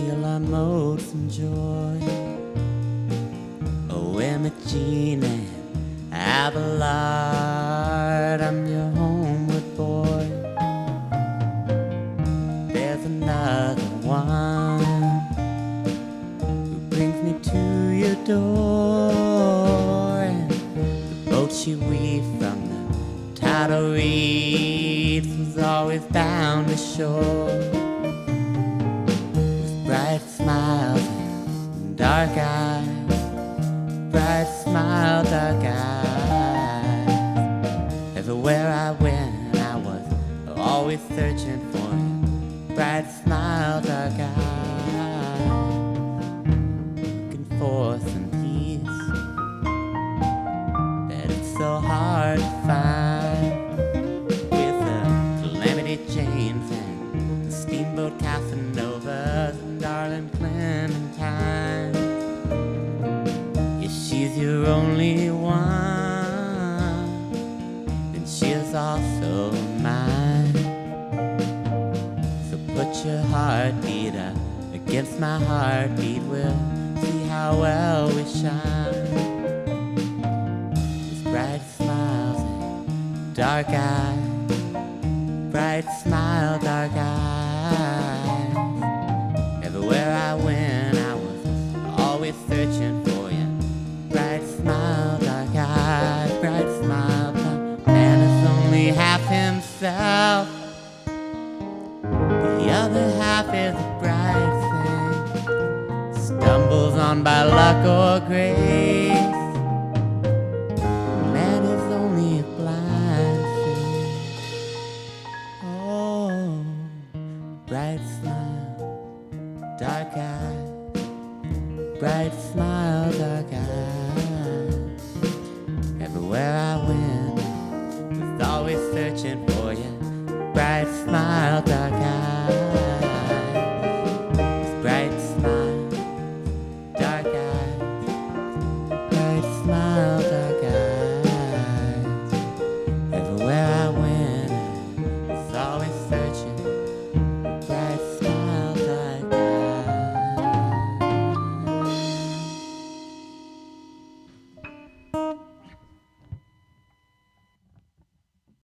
till I mowed some joy. Oh, Imogene, Abelard, I'm your homeward boy. There's another one who brings me to your door, and the boat she weaved from the tidal reeds was always bound to shore. With bright smiles and dark eyes, bright smile, dark eyes. Everywhere I went, I was always searching for you. Bright smile, dark eyes, looking for some peace that it's so hard to find. With the Calamity Janes and the steamboat Casanovas and darling Clementine. If she's your only one, then she is also mine. So put your heartbeat up against my heartbeat, we'll see how well we shine. With bright smiles and dark eyes, bright smile, dark eyes. Everywhere I went, I was always searching for you. Bright smile, dark eyes, bright smile. Man is only half himself, the other half is a bright thing. Stumbles on by luck or grace. Man is only a blind thing. Oh, bright smile, dark eyes, bright smile, dark eyes. Everywhere I went, was always searching for you. Bright smile, dark eyes.